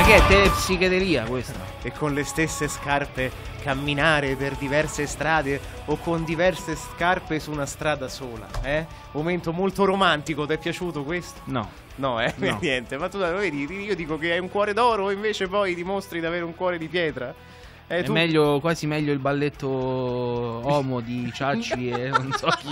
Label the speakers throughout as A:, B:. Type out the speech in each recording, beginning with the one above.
A: che è psichedelia questa?
B: E con le stesse scarpe camminare per diverse strade o con diverse scarpe su una strada sola, Momento molto romantico, ti è piaciuto questo?
A: No.
B: No,
A: No.
B: Niente, ma tu vedi, io dico che hai un cuore d'oro e invece poi dimostri di avere un cuore di pietra.
A: È
B: Tu...
A: meglio, quasi meglio il balletto Omo di Ciacci e non so chi.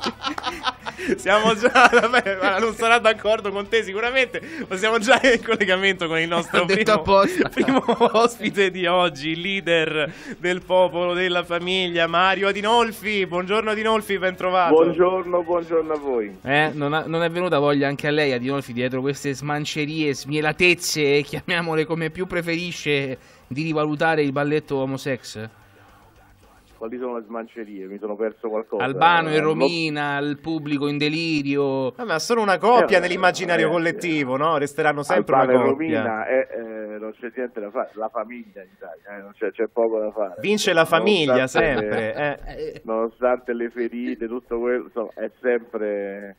B: Siamo già, vabbè, guarda, non sarà d'accordo con te sicuramente, ma siamo già in collegamento con il nostro primo ospite di oggi, il leader del popolo, della famiglia, Mario Adinolfi. Buongiorno Adinolfi, ben trovato.
C: Buongiorno a voi.
A: Non è venuta voglia anche a lei, Adinolfi, dietro queste smancerie, smielatezze, chiamiamole come più preferisce, di rivalutare il balletto homosex?
C: Quali sono le smancerie? Mi sono perso qualcosa.
A: Albano e Romina, il pubblico in delirio.
B: Ma sono una coppia nell'immaginario collettivo, no? Resteranno sempre
C: Albano
B: una
C: e
B: coppia.
C: Romina, non c'è niente da fare. La famiglia in Italia, non c'è poco da fare.
B: Vince la famiglia
C: Nonostante
B: sempre.
C: Nonostante le ferite, tutto quello, insomma, è sempre...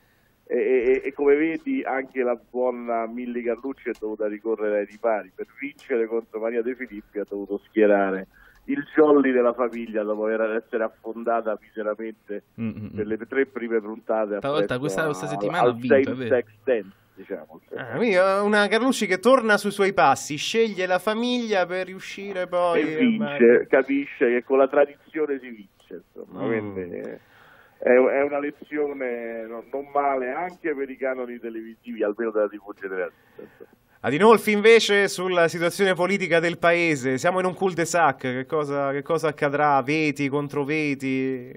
C: E come vedi anche la buona Milly Carlucci è dovuta ricorrere ai ripari. Per vincere contro Maria De Filippi ha dovuto schierare il jolly della famiglia dopo essere affondata miseramente per le 3 prime puntate.
A: Stavolta questa settimana ha vinto, è vero.
C: Sex dance, diciamo.
B: Quindi una Carlucci che torna sui suoi passi, sceglie la famiglia per riuscire poi...
C: E vince, capisce che con la tradizione si vince, insomma. Quindi è una lezione non male anche per i canoni televisivi, almeno della TV generalista.
B: Adinolfi invece sulla situazione politica del paese, siamo in un cul-de-sac, che cosa accadrà? Veti, controveti?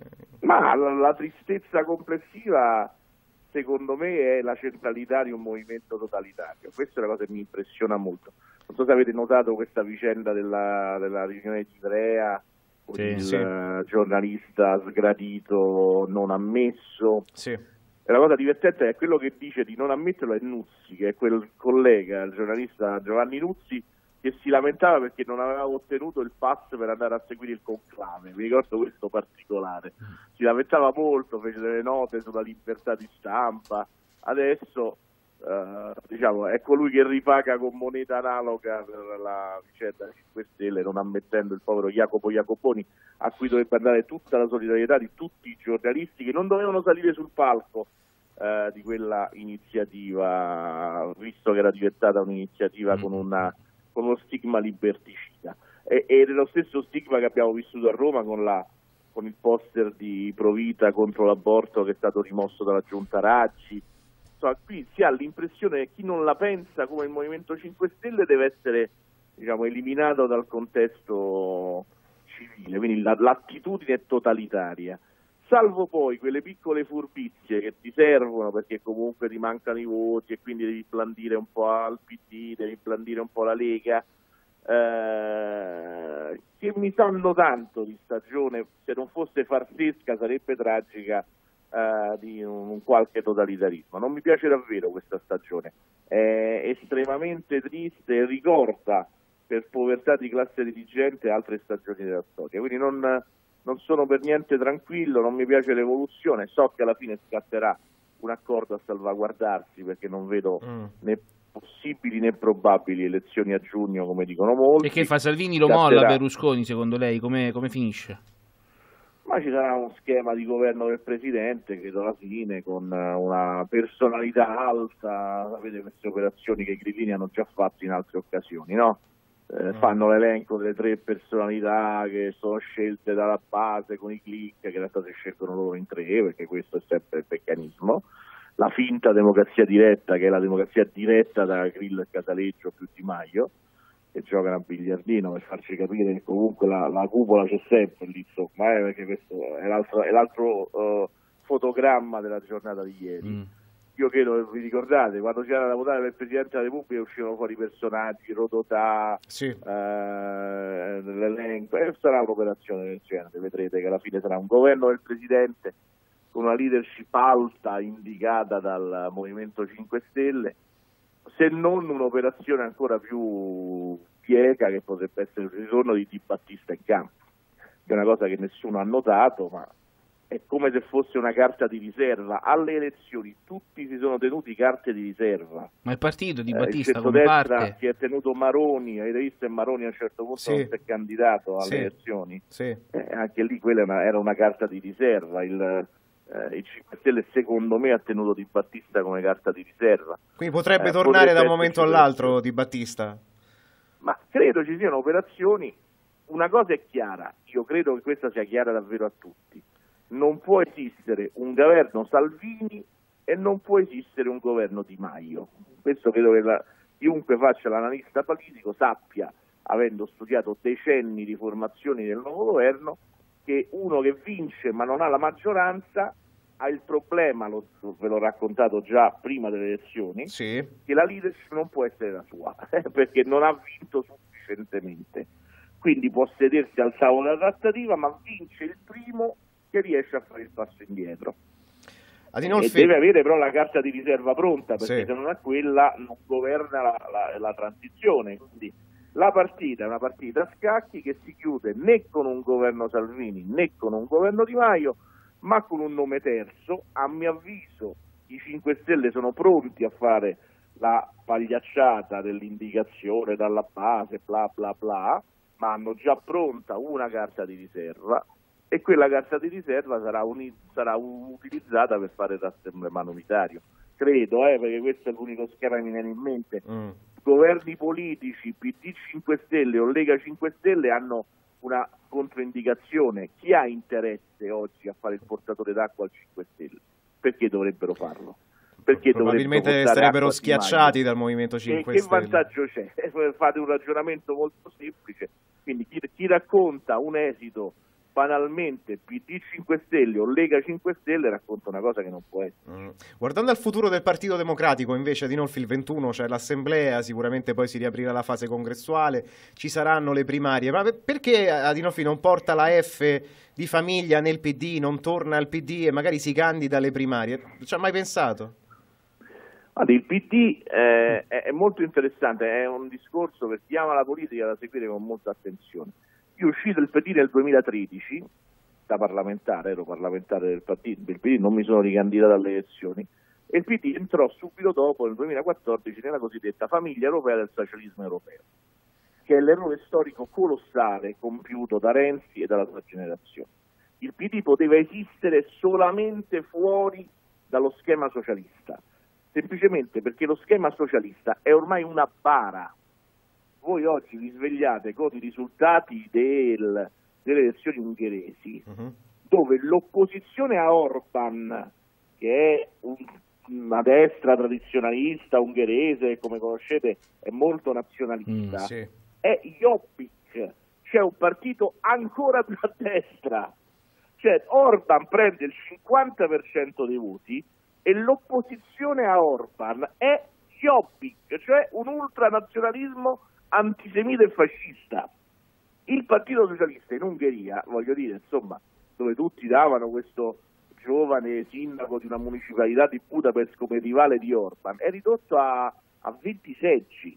C: Ma la tristezza complessiva secondo me è la centralità di un movimento totalitario, questa è una cosa che mi impressiona molto. Non so se avete notato questa vicenda della riunione di Ivrea, con il giornalista sgradito non ammesso.
B: Sì.
C: E la cosa divertente è quello che dice di non ammetterlo è Nuzzi, che è quel collega, il giornalista Giovanni Nuzzi, che si lamentava perché non aveva ottenuto il pass per andare a seguire il conclave. Mi ricordo questo particolare. Si lamentava molto, fece delle note sulla libertà di stampa. Adesso diciamo è colui che ripaga con moneta analoga per la vicenda 5 Stelle, non ammettendo il povero Jacopo Jacoponi, a cui dovrebbe andare tutta la solidarietà di tutti i giornalisti che non dovevano salire sul palco di quella iniziativa, visto che era diventata un'iniziativa con uno stigma liberticida, ed è lo stesso stigma che abbiamo vissuto a Roma con il poster di Provita contro l'aborto che è stato rimosso dalla giunta Raggi. Qui si ha l'impressione che chi non la pensa come il Movimento 5 Stelle deve essere, diciamo, eliminato dal contesto civile, quindi l'attitudine è totalitaria, salvo poi quelle piccole furbizie che ti servono perché comunque ti mancano i voti e quindi devi blandire un po' al PD, devi blandire un po' la Lega, che mi sanno tanto di stagione, se non fosse farsesca sarebbe tragica, di un qualche totalitarismo. Non mi piace davvero questa stagione, è estremamente triste e ricorda per povertà di classe dirigente altre stagioni della storia, quindi non sono per niente tranquillo, non mi piace l'evoluzione, so che alla fine scatterà un accordo a salvaguardarsi perché non vedo né possibili né probabili elezioni a giugno come dicono molti.
A: E che fa, Salvini lo molla Berlusconi secondo lei? Come finisce?
C: Ma ci sarà uno schema di governo del Presidente, credo alla fine, con una personalità alta. Sapete queste operazioni che i grillini hanno già fatto in altre occasioni, no? Fanno l'elenco delle 3 personalità che sono scelte dalla base con i click, che in realtà si scelgono loro in 3, perché questo è sempre il meccanismo. La finta democrazia diretta, che è la democrazia diretta da Grillo e Casaleggio più Di Maio, che giocano a biliardino, per farci capire che comunque la cupola c'è sempre lì, insomma, perché questo è l'altro fotogramma della giornata di ieri. Io credo, vi ricordate, quando c'era da votare per il Presidente della Repubblica uscivano fuori personaggi, Rodotà, l'elenco, e sarà un'operazione del genere, vedrete che alla fine sarà un governo del Presidente con una leadership alta indicata dal Movimento 5 Stelle, se non un'operazione ancora più piega che potrebbe essere il ritorno di Di Battista in campo, che è una cosa che nessuno ha notato, ma è come se fosse una carta di riserva. Alle elezioni tutti si sono tenuti carte di riserva.
A: Ma il partito di Battista
C: il
A: come parte?
C: Si è tenuto Maroni, avete visto, e Maroni a un certo punto non si è candidato alle elezioni. Anche lì quella era una carta di riserva. Il 5 Stelle secondo me ha tenuto Di Battista come carta di riserva.
D: Quindi potrebbe tornare da un momento all'altro Di Battista?
C: Ma credo ci siano operazioni. Una cosa è chiara, io credo che questa sia chiara davvero a tutti: non può esistere un governo Salvini e non può esistere un governo Di Maio. Questo credo che chiunque faccia l'analista politico sappia, avendo studiato decenni di formazioni del nuovo governo, che uno che vince ma non ha la maggioranza ha il problema, ve l'ho raccontato già prima delle elezioni, che la leadership non può essere la sua, perché non ha vinto sufficientemente. Quindi può sedersi al tavolo della trattativa, ma vince il primo che riesce a fare il passo indietro. E deve avere però la carta di riserva pronta, perché se non ha quella non governa la transizione. Quindi la partita è una partita a scacchi che si chiude né con un governo Salvini né con un governo Di Maio, ma con un nome terzo. A mio avviso i 5 Stelle sono pronti a fare la pagliacciata dell'indicazione dalla base, bla bla bla, ma hanno già pronta una carta di riserva, e quella carta di riserva sarà utilizzata per fare il rassemblemento unitario. Credo, perché questo è l'unico schema che mi viene in mente. Governi politici, PD 5 Stelle o Lega 5 Stelle hanno una controindicazione. Chi ha interesse oggi a fare il portatore d'acqua al 5 Stelle? Perché dovrebbero farlo? Perché
D: probabilmente sarebbero schiacciati dal Movimento 5 Stelle.
C: Che vantaggio c'è? Fate un ragionamento molto semplice. Quindi chi racconta un esito banalmente PD 5 Stelle o Lega 5 Stelle racconta una cosa che non può essere.
D: Guardando al futuro del Partito Democratico, invece, Adinolfi, il 21 c'è l'assemblea, sicuramente poi si riaprirà la fase congressuale, ci saranno le primarie, ma perché Adinolfi non porta la F di famiglia nel PD, non torna al PD e magari si candida alle primarie? Ci ha mai pensato?
C: Il PD è molto interessante, è un discorso per chi ama la politica da seguire con molta attenzione. Io uscì dal PD nel 2013, da parlamentare, ero parlamentare del PD, non mi sono ricandidato alle elezioni, e il PD entrò subito dopo, nel 2014, nella cosiddetta famiglia europea del socialismo europeo, che è l'errore storico colossale compiuto da Renzi e dalla sua generazione. Il PD poteva esistere solamente fuori dallo schema socialista, semplicemente perché lo schema socialista è ormai una bara. Voi oggi vi svegliate con i risultati delle elezioni ungheresi, dove l'opposizione a Orban, che è una destra tradizionalista ungherese, come conoscete è molto nazionalista, è Jobbik, cioè un partito ancora più a destra. Cioè Orban prende il 50% dei voti e l'opposizione a Orban è Jobbik, cioè un ultranazionalismo antisemita e fascista. Il Partito Socialista in Ungheria, voglio dire, insomma, dove tutti davano questo giovane sindaco di una municipalità di Budapest come rivale di Orban, è ridotto a 20 seggi.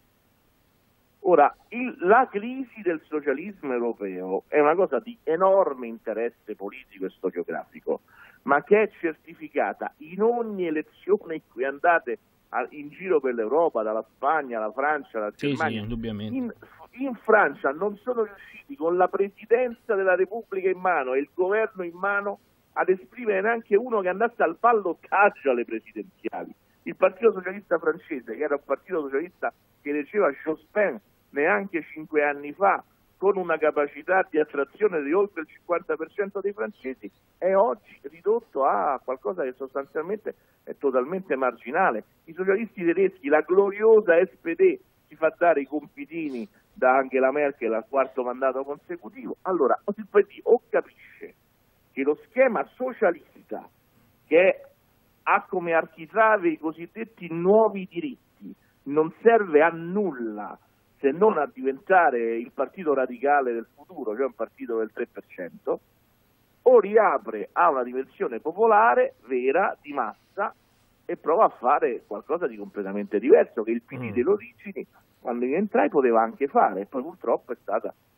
C: Ora, la crisi del socialismo europeo è una cosa di enorme interesse politico e storiografico, ma che è certificata in ogni elezione in cui andate in giro per l'Europa, dalla Spagna alla Francia, alla Germania.
A: Sì, indubbiamente.
C: In Francia non sono riusciti, con la presidenza della Repubblica in mano e il governo in mano, ad esprimere neanche uno che andasse al ballottaggio alle presidenziali. Il Partito Socialista francese, che era un partito socialista che eleggeva Jospin neanche 5 anni fa, con una capacità di attrazione di oltre il 50% dei francesi, è oggi ridotto a qualcosa che sostanzialmente è totalmente marginale. I socialisti tedeschi, la gloriosa SPD, si fa dare i compitini da Angela Merkel al 4º mandato consecutivo. Allora il PD o capisce che lo schema socialista, che ha come architrave i cosiddetti nuovi diritti, non serve a nulla se non a diventare il partito radicale del futuro, cioè un partito del 3%, o riapre a una dimensione popolare, vera, di massa, e prova a fare qualcosa di completamente diverso, che il PD delle origini, quando io entrai, poteva anche fare, e poi purtroppo è stata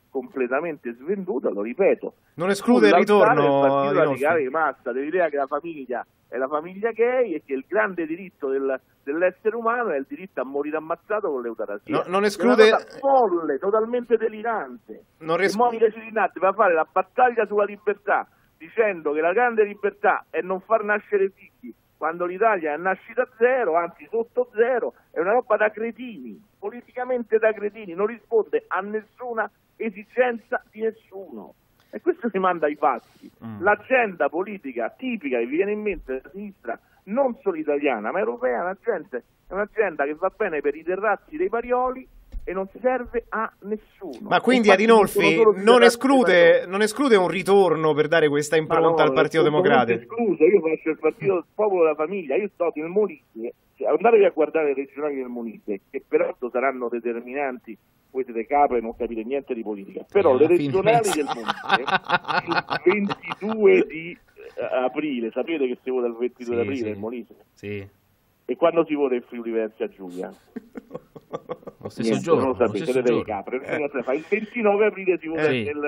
C: completamente svenduta, lo ripeto.
D: Non esclude il ritorno
C: del partito radicale di massa, dell'idea che la famiglia è la famiglia gay e che il grande diritto dell'essere umano è il diritto a morire ammazzato con l'eutanasia.
D: Non esclude...
C: È una cosa folle, totalmente delirante. Monica Cirinatti va a fare la battaglia sulla libertà dicendo che la grande libertà è non far nascere figli quando l'Italia è a nascita zero, anzi sotto zero, è una roba da cretini, politicamente da cretini, non risponde a nessuna esigenza di nessuno. E questo si manda ai fatti. L'agenda politica tipica che viene in mente della sinistra, non solo italiana ma europea, è un'agenda che va bene per i terrazzi dei Parioli e non serve a nessuno.
D: Ma quindi Adinolfi non esclude un ritorno per dare questa impronta al Partito Democratico?
C: Escluso, io faccio il partito del popolo della famiglia, io sto nel Molise, andatevi a guardare le regionali del Molise, che peraltro saranno determinanti. Voi siete capre e non capite niente di politica, però le regionali del Molise il 22 di aprile, sapete che si vota il 22 di aprile nel Molise?
A: Sì.
C: E quando si vota in Friuli Venezia Giulia?
A: Lo stesso giorno.
C: Non lo sapete, siete delle capre. Il 29 aprile si vota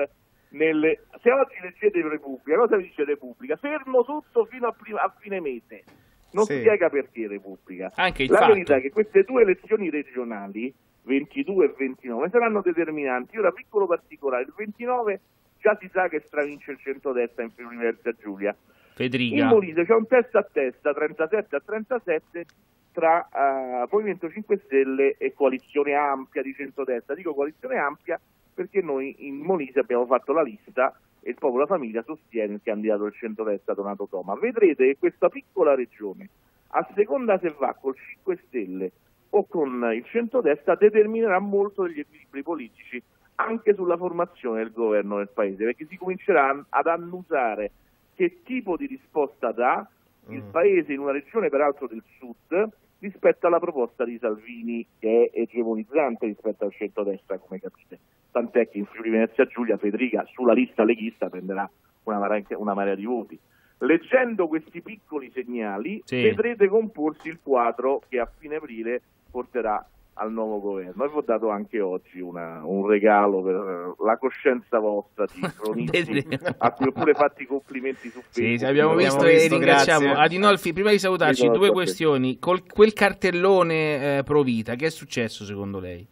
C: se oggi leggete Repubblica, cosa dice Repubblica? Fermo tutto fino a fine mese. Non spiega perché Repubblica.
A: Anche
C: la verità è che queste due elezioni regionali 22 e 29 saranno determinanti. Ora, piccolo particolare, il 29 già si sa che stravince il centrodestra in Friuli Venezia Giulia.
A: Federica.
C: In Molise c'è un testa a testa 37 a 37 tra Movimento 5 Stelle e coalizione ampia di centrodestra. Dico coalizione ampia perché noi in Molise abbiamo fatto la lista e il Popolo della Famiglia sostiene il candidato del centrodestra Donato Toma. Vedrete che questa piccola regione, a seconda se va col 5 Stelle o con il centrodestra, determinerà molto degli equilibri politici anche sulla formazione del governo del paese, perché si comincerà ad annusare che tipo di risposta dà il paese in una regione peraltro del sud rispetto alla proposta di Salvini, che è egemonizzante rispetto al centrodestra, come capite. Tant'è che in Friuli Venezia Giulia Federica sulla lista leghista prenderà una marea di voti. Leggendo questi piccoli segnali vedrete comporsi il quadro che a fine aprile porterà al nuovo governo. E vi ho dato anche oggi un regalo per la coscienza vostra di cronisti a cui ho pure fatto i complimenti su Facebook.
A: Sì, abbiamo visto e ringraziamo. Grazie. Adinolfi, prima di salutarci, due questioni. Quel cartellone pro vita, che è successo secondo lei?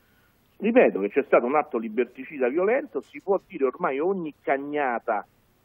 C: Ripeto che c'è stato un atto liberticida violento, si può dire ormai ogni cagnata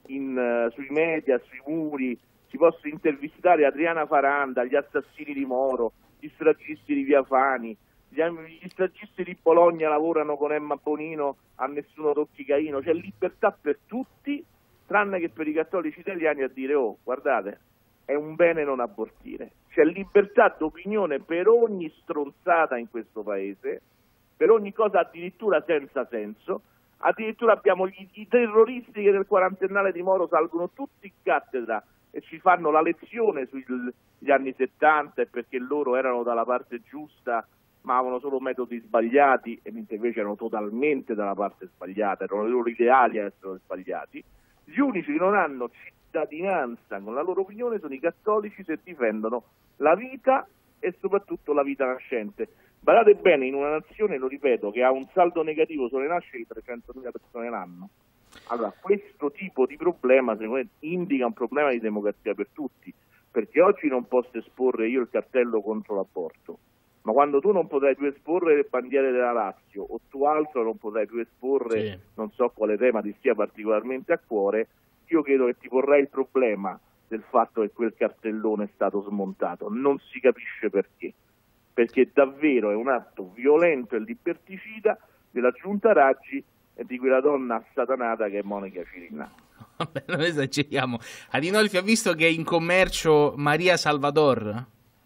C: sui media, sui muri, si possono intervistare Adriana Faranda, gli assassini di Moro, gli stragisti di Via Fani, gli stragisti di Bologna lavorano con Emma Bonino, a nessuno tocchi Caino, c'è libertà per tutti, tranne che per i cattolici italiani a dire guardate, è un bene non abortire. C'è libertà d'opinione per ogni stronzata in questo paese, per ogni cosa addirittura senza senso. Addirittura abbiamo i terroristi che nel quarantennale di Moro salgono tutti in cattedra e ci fanno la lezione sugli anni 70 perché loro erano dalla parte giusta ma avevano solo metodi sbagliati, e mentre invece erano totalmente dalla parte sbagliata, erano i loro ideali a essere sbagliati. Gli unici che non hanno cittadinanza con la loro opinione sono i cattolici, se difendono la vita e soprattutto la vita nascente. Badate bene, in una nazione, lo ripeto, che ha un saldo negativo sulle nascite di 300.000 persone l'anno. Allora, questo tipo di problema, secondo me, indica un problema di democrazia per tutti, perché oggi non posso esporre io il cartello contro l'aborto, ma quando tu non potrai più esporre le bandiere della Lazio o tu altro non potrai più esporre non so quale tema ti stia particolarmente a cuore, io credo che ti porrai il problema del fatto che quel cartellone è stato smontato. Non si capisce perché davvero è un atto violento e liberticida della giunta Raggi e di quella donna assatanata che è Monica Cirinatti.
A: Vabbè, non esageriamo. Adinolfi ha visto che è in commercio Maria Salvador?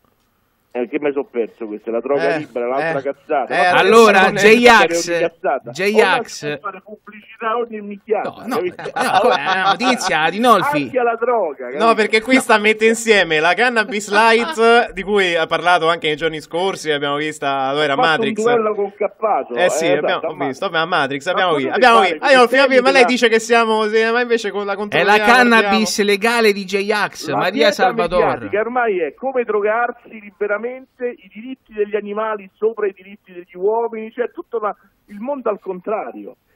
C: Che mi sono perso, questa è la droga libera, l'altra cazzata.
A: Allora, J-Ax
C: fare pubblicità ogni minchiata.
A: No, notizia, Adinolfi.
C: Anche alla droga.
D: No, perché qui mette insieme la Cannabis Light, di cui ha parlato anche nei giorni scorsi, abbiamo vista, dove era Matrix.
C: Un duello con Cappato.
D: Sì, abbiamo visto, a Matrix, abbiamo qui. Ma lei dice che siamo, ma invece con la controlliamo.
A: È la cannabis legale di J-Ax, Maria Salvador.
C: Che ormai è come drogarsi liberamente, i diritti degli animali sopra i diritti degli uomini, cioè tutto il mondo al contrario.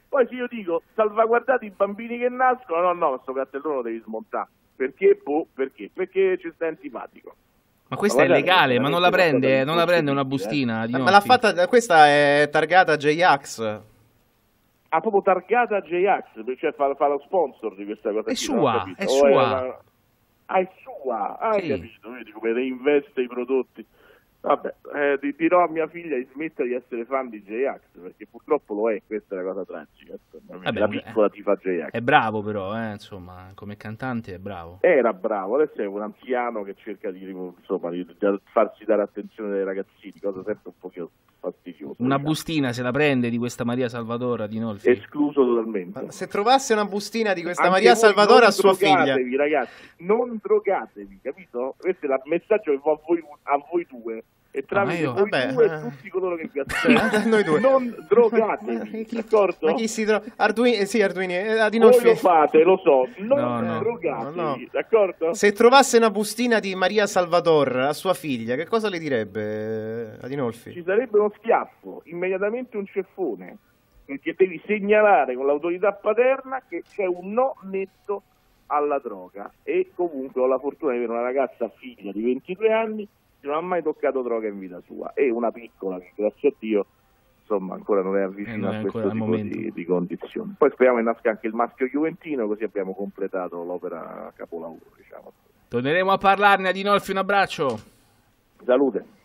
C: Poi se io dico salvaguardate i bambini che nascono, no, questo cartellone lo devi smontare. Perché? Perché ci sta antipatico.
A: Ma questa è legale, ma non la prende una bustina di
D: Ma l'ha fatta, questa è targata J-Ax.
C: Ha proprio targata J-Ax, cioè fa lo sponsor di questa cosa.
A: È sua, è sua.
C: È sua, hai
A: Sì.
C: capito? Vedi come reinveste i prodotti. Vabbè, dirò a mia figlia di smettere di essere fan di J-Ax, perché purtroppo lo è, questa è la cosa tragica. La piccola tifa J-Ax.
A: È bravo però, insomma, come cantante è bravo.
C: Era bravo, adesso è un anziano che cerca di farsi dare attenzione dai ragazzini, cosa sempre un po' fastidiosa.
A: Una bustina se la prende di questa Maria Salvadora Dinolfi?
C: Escluso totalmente.
D: Ma se trovasse una bustina di questa Maria Salvadora a sua figlia...
C: Ragazzi, non drogatevi, capito? Questo è il messaggio che va a voi due. E tramite voi due e tutti coloro che vi ascoltano,
D: noi due.
C: non drogatevi, d'accordo?
D: Ma chi si droga? Arduini,
C: voi lo fate, lo so, non drogatevi, d'accordo?
D: Se trovasse una bustina di Maria Salvador a sua figlia, che cosa le direbbe Adinolfi?
C: Ci sarebbe uno schiaffo, immediatamente un ceffone, perché devi segnalare con l'autorità paterna che c'è un no netto alla droga. E comunque ho la fortuna di avere una ragazza figlia di 22 anni che non ha mai toccato droga in vita sua, e una piccola che grazie a Dio insomma ancora non è avvicina a questo tipo di condizioni. Poi speriamo che nasca anche il maschio juventino, così abbiamo completato l'opera capolavoro, diciamo.
A: Torneremo a parlarne. Adinolfi, un abbraccio.
C: Salute.